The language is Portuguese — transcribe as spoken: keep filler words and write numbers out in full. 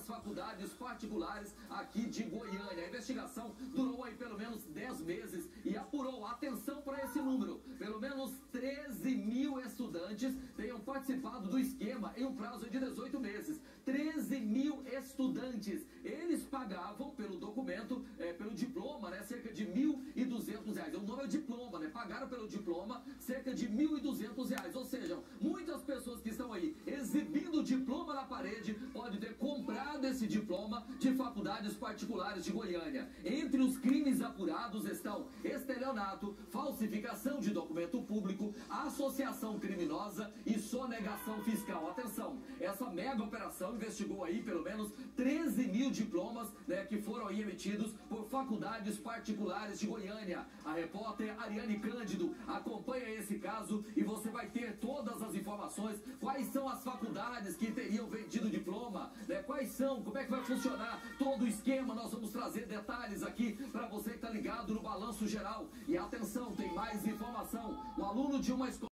das faculdades particulares aqui de Goiânia. A investigação durou aí pelo menos dez meses e apurou, atenção para esse número, pelo menos treze mil estudantes tenham participado do esquema em um prazo de dezoito meses. treze mil estudantes. Eles pagavam pelo documento, é, pelo diploma, né, cerca de mil e duzentos reais. O nome é o diploma, né? Pagaram pelo diploma cerca de mil e duzentos reais. Ou seja, muitas pessoas que estão aí exibindo o diploma na parede podem ter comprado esse diploma de faculdades particulares de Goiânia. Entre os crimes apurados estão estelionato, falsificação de documento público, associação criminosa e sonegação fiscal. Atenção, essa mega operação investigou aí pelo menos treze mil diplomas, né, que foram aí emitidos por faculdades particulares de Goiânia. A repórter Ariane Cândido acompanha esse caso e você vai ter todas as informações. Quais são as faculdades que teriam vendido diploma, né? Quais são, como é que vai funcionar todo o esquema? Nós vamos trazer detalhes aqui para você que está ligado no Balanço Geral. E atenção, tem mais informação. Um aluno de uma escola